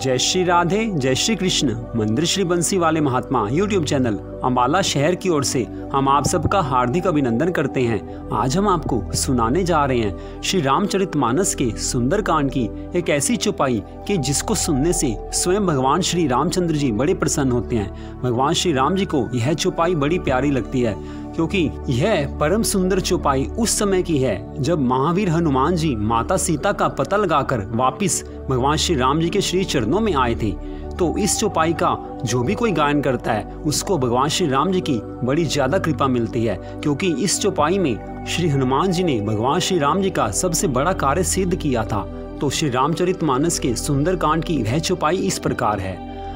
जय श्री राधे, जय श्री कृष्ण। मंदिर श्री बंसी वाले महात्मा यूट्यूब चैनल अम्बाला शहर की ओर से हम आप सबका हार्दिक अभिनंदन करते हैं। आज हम आपको सुनाने जा रहे हैं श्री रामचरितमानस के सुंदरकांड की एक ऐसी चौपाई कि जिसको सुनने से स्वयं भगवान श्री रामचंद्र जी बड़े प्रसन्न होते हैं। भगवान श्री राम जी को यह चौपाई बड़ी प्यारी लगती है, क्योंकि यह परम सुंदर चौपाई उस समय की है जब महावीर हनुमान जी माता सीता का पता लगाकर वापिस भगवान श्री राम जी के श्री चरणों में आए थे। तो इस चौपाई का जो भी कोई गायन करता है उसको भगवान श्री राम जी की बड़ी ज्यादा कृपा मिलती है, क्योंकि इस चौपाई में श्री हनुमान जी ने भगवान श्री राम जी का सबसे बड़ा कार्य सिद्ध किया था। तो श्री रामचरितमानस के सुंदरकांड की वह चौपाई इस प्रकार है।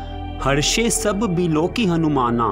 हर्षे सब बिलोकी हनुमाना,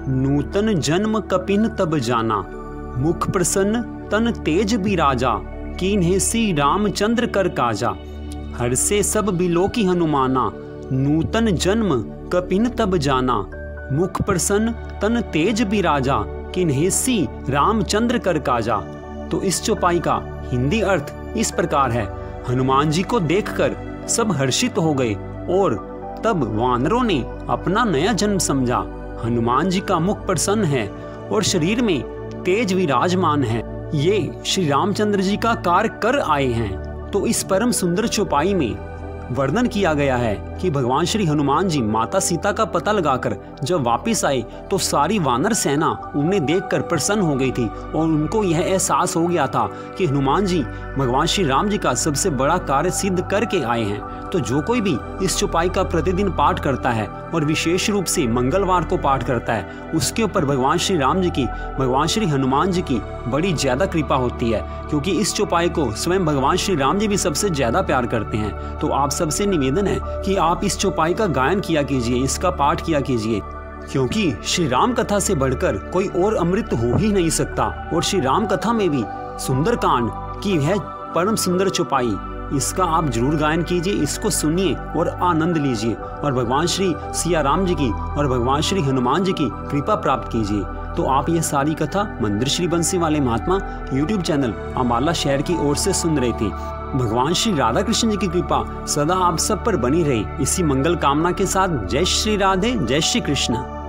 नूतन जन्म कपिन तब जाना, मुख प्रसन्न तन तेज बिराजा, कीन्हे सी रामचंद्र कर काजा। हर्षे सब बिलोकी हनुमाना, नूतन जन्म कपिन तब जाना, मुख प्रसन्न तन तेज बिराजा, कीन्हे सी रामचंद्र कर काजा। तो इस चौपाई का हिंदी अर्थ इस प्रकार है। हनुमान जी को देखकर सब हर्षित हो गए और तब वानरों ने अपना नया जन्म समझा। हनुमान जी का मुख प्रसन्न है और शरीर में तेज विराजमान है। ये श्री रामचंद्र जी का कार्य कर आए हैं। तो इस परम सुंदर चौपाई में वर्णन किया गया है कि भगवान श्री हनुमान जी माता सीता का पता लगाकर जब वापस आए तो सारी वानर सेना उन्हें देखकर प्रसन्न हो गई थी और उनको यह एहसास हो गया था कि हनुमान जी भगवान श्री राम जी का सबसे बड़ा कार्य सिद्ध करके आए हैं। तो जो कोई भी इस चौपाई का प्रतिदिन पाठ करता है और विशेष रूप से मंगलवार को पाठ करता है, उसके ऊपर भगवान श्री राम जी की, भगवान श्री हनुमान जी की बड़ी ज्यादा कृपा होती है, क्योंकि इस चौपाई को स्वयं भगवान श्री राम जी भी सबसे ज्यादा प्यार करते हैं। तो आप सबसे निवेदन है कि आप इस चौपाई का गायन किया कीजिए, इसका पाठ किया कीजिए, क्योंकि श्री राम कथा से बढ़कर कोई और अमृत हो ही नहीं सकता। और श्री राम कथा में भी सुंदरकांड की है परम सुंदर चौपाई, इसका आप जरूर गायन कीजिए, इसको सुनिए और आनंद लीजिए और भगवान श्री सिया राम जी की और भगवान श्री हनुमान जी की कृपा प्राप्त कीजिए। तो आप ये सारी कथा मंदिर श्री बंसी वाले महात्मा यूट्यूब चैनल अम्बाला शहर की ओर से सुन रहे थे। भगवान श्री राधा कृष्ण जी की कृपा सदा आप सब पर बनी रहे, इसी मंगल कामना के साथ जय श्री राधे, जय श्री कृष्ण।